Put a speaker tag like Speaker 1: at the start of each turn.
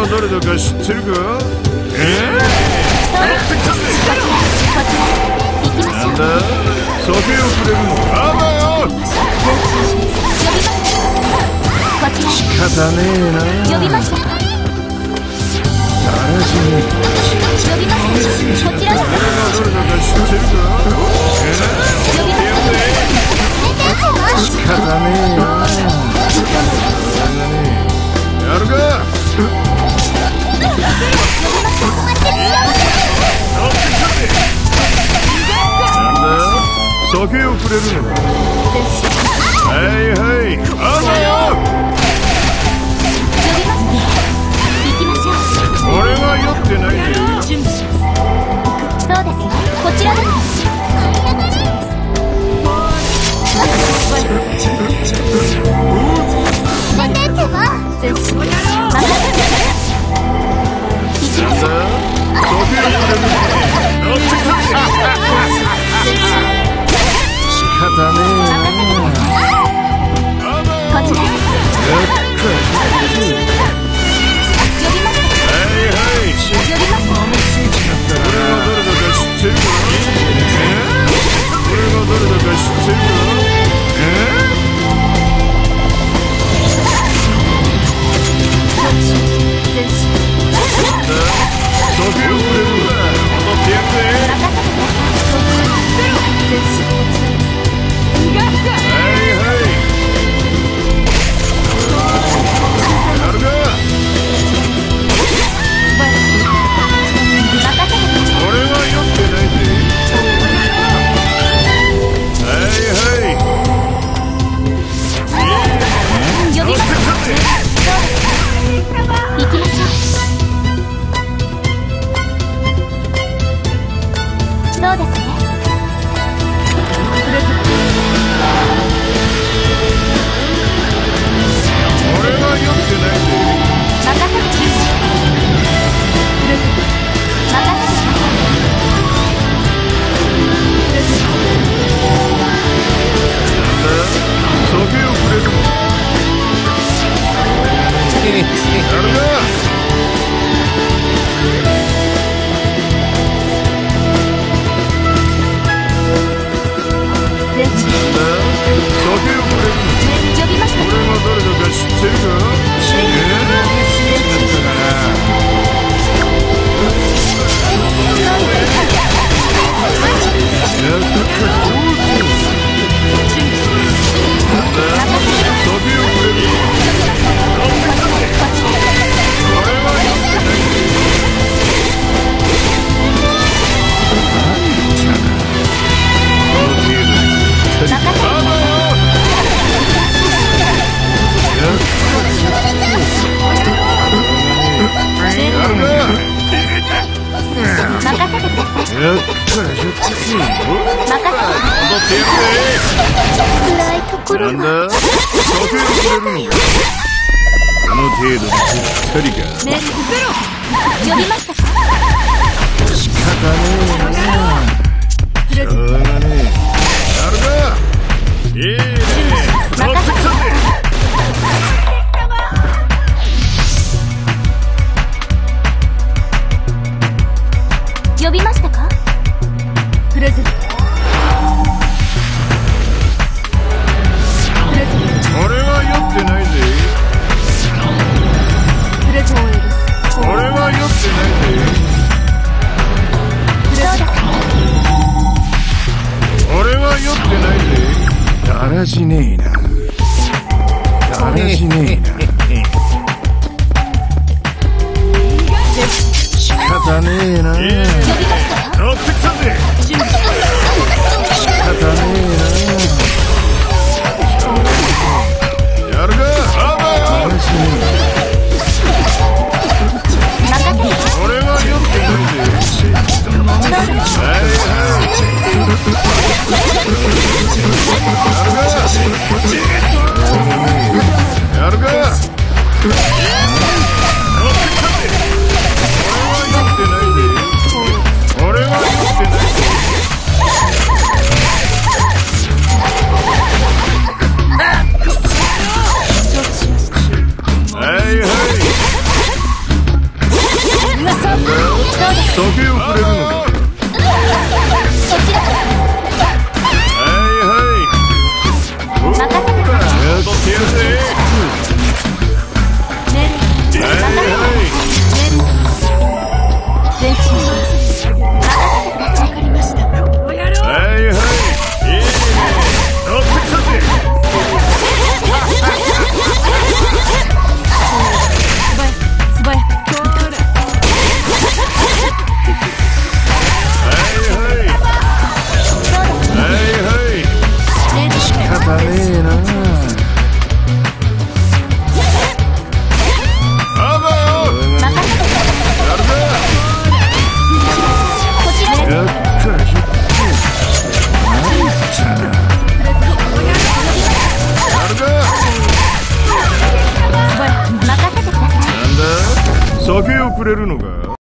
Speaker 1: が誰だか知ってるか？なんだ？酒をくれるのかだよ。仕方ねえな。
Speaker 2: 呼びました。
Speaker 1: だらしねえ。
Speaker 2: 呼びました。こちらです。
Speaker 1: 誰が誰だか知ってるか？
Speaker 2: 呼びました。
Speaker 1: 仕方ねえな。やるか。なんだ？酒をくれるのか？はいはい、あんだよ。
Speaker 2: 呼びました。行きましょう。
Speaker 1: 俺は酔ってないで。
Speaker 2: そうですね。こちらです。
Speaker 1: なんだ？酒をくれるのか？この程度でぴったりか。
Speaker 2: 呼びましたか？
Speaker 1: 仕方ねえな。しょうがねえ。やるか。いいね。乗ってきたぜ。
Speaker 2: 呼びましたか？プレゼント。
Speaker 1: 俺は酔ってないぜ。
Speaker 2: プレゼント。
Speaker 1: 俺は酔ってないぜ。俺は酔ってないぜ。だらしねえな。だらしねえな。仕方ねえな。乗ってきたぜ。仕方ねえな。やるか。俺は酔ってないぜ。やるか。乗ってきたぜ。俺は酔ってないぜ。 酒をくれるのか？